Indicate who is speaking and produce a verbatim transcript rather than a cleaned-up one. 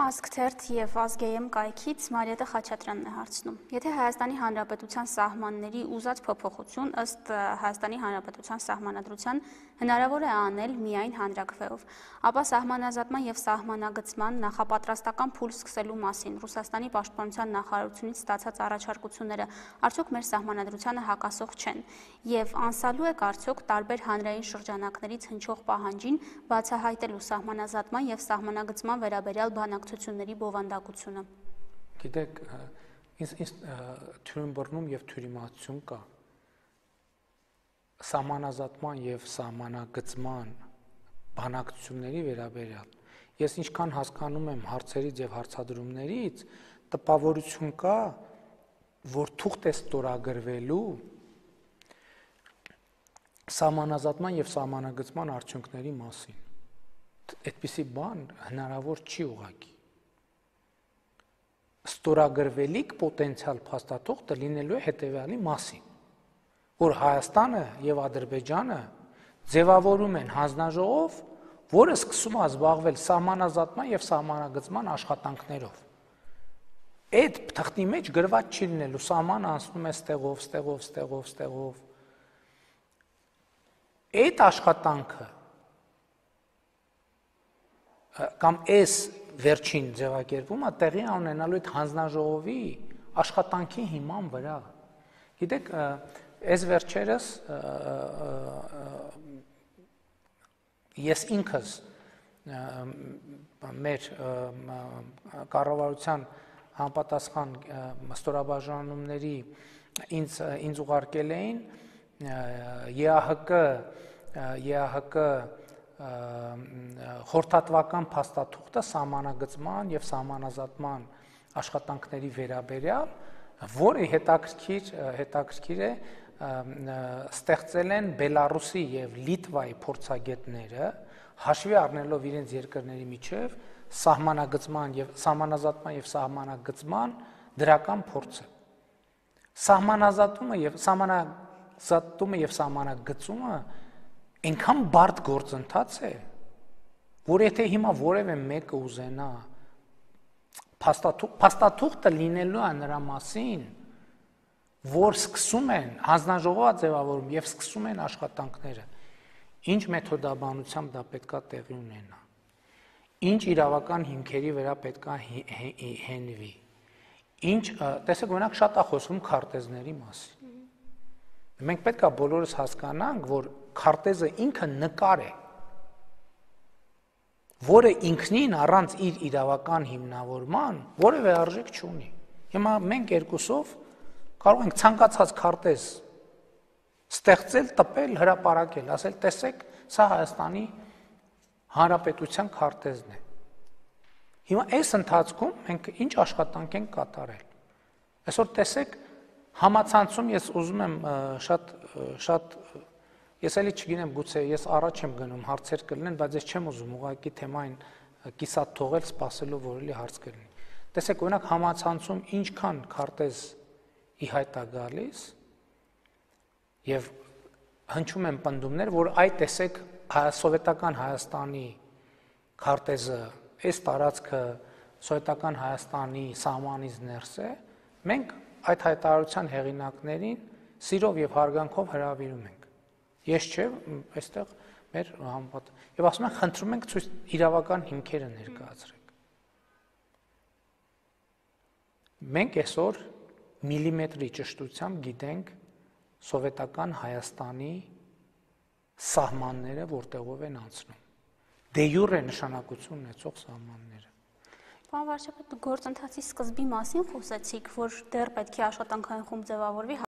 Speaker 1: Ազգթերթ և ազգեյեմ կայքից Մարիետը Խաչատրյանն է հարցնում. Եթե Հայաստանի Հանրապետության սահմանների ուզած փոփոխություն ըստ Հայաստանի Հանրապետության սահմանադրության հնարավոր է անել միայն հանրաքվեով, ապա սահմանազատման և սահմանագծման նախապատրաստական փուլ սկսելու մասին Ռուսաստանի պաշտպանության նախարարությունից ստացած առաջարկությունները արդյոք մեր սահմանադրությանը հակասող չեն և անսալու եք արդյոք տարբեր հանրային շրջանակներից հնչող պահանջին բացահայտելու սահմանազատման և սահմանագծման վերաբերյալ բանակցությունների բովանդակությունը։
Speaker 2: Գիտեք, ինձ թյուրիմբռնում և թյուրիմացություն կա սահմանազատման և սահմանագծման բանակցությունների վերաբերյալ։ Ես ինչքան հասկանում եմ հարցերից և հարցադրումներից, տպավորություն կա, որ թուղթ է ստորագրվելու սահմանազատման և սահմանագծման արդյունքների մասին։ Այդպիսի բան հնարավոր չի ուղղակի։ Ստորագրվելիք պոտենցիալ փաստաթուղթը լինելու է հետևյալի մասին, որ Հայաստանը և Ադրբեջանը ձևավորում են հանձնաժողով, որը սկսում է զբաղվել սահմանազատման և սահմանագծման աշխատանքներով։ Այդ թղթի մեջ գրված չի լինելու սահմանը անցնում է ստեղով, ստեղով, ստեղով, ստեղով։ Այդ աշխատանքը կամ այս վերջին ձևակերպումը տեղի ունենալու այդ հանձնաժողովի աշխատանքի հիման վրա։ Գիտեք, այս վերջերս ես ինքս մեր կառավարության համապատասխան ստորաբաժանումների ինձ ինձ ուղարկել էին ԵԱՀԿ խորհրդատվական փաստաթուղթը սահմանագծման և սահմանազատման աշխատանքների վերաբերյալ, որը հետաքրքիր հետաքրքիր է ստեղծել են Բելարուսի և Լիտվայի փորձագետները, հաշվի առնելով իրենց երկրների միջև սահմանագծման և սահմանազատման և սահմանագծման դրական փորձը։ Սահմանազատումը և սահմանազատումը և սահմանագծումը այնքան բարդ գործընթաց է, որ եթե հիմա որևէ մեկը ուզենա փաստաթուղթը լինելու է նրա մասին, որ սկսում են հանձնաժողովը ձևավորում և սկսում են աշխատանքները, ինչ մեթոդաբանությամբ դա պետք է տեղի ունենա, ինչ իրավական հիմքերի վրա պետք է հենվի, ինչ, տեսեք, օրինակ շատ է խոսվում քարտեզների մասին։ Մենք պետք է բոլորս հասկանանք, որ քարտեզը ինքը նկար է, որը ինքնին առանց իր իրավական հիմնավորման որևէ արժեք չունի։ Հիմա մենք երկուսով կարող ենք ցանկացած քարտեզ ստեղծել, տպել, հրապարակել, ասել, տեսեք, սա Հայաստանի Հանրապետության քարտեզն է։ Հիմա այս ընթացքում մենք ինչ աշխատանք ենք կատարել։ Այսօր տեսեք, համացանցում ես ուզում եմ շատ շատ ես էլի չգիտեմ, գուցե ես առաջ եմ գնում, հարցեր կլինեն, բայց ես չեմ ուզում ուղղակի թեմային կիսատ թողել, սպասելով, որ էլի հարց կլինի։ Տեսեք, օրինակ համացանցում ինչքան քարտեզ ի հայտ է գալիս եւ հնչում են պնդումներ, որ այ տեսեք Սովետական Հայաստանի քարտեզը, այս տարածքը Սովետական Հայաստանի սահմանից ներս է, մենք այդ հայտարարության հեղինակներին սիրով եւ հարգանքով հրավիրում ենք։ Ես չէ, այստեղ մեր համապատ եւ ասում են, խնդրում ենք ցույց իրավական հիմքերը ներկայացրեք։ Մենք այսօր միլիմետրի ճշտությամբ գիտենք Սովետական Հայաստանի սահմանները որտեղով են անցնում։ Դե յուրե նշանակություն ունեցող սահմանները։
Speaker 1: Պարոն վարչապետ, դուք գործընթացի սկզբի մասին խոսեցիք, որ դեռ պետք է աշխատանքային խումբ ձևավորվի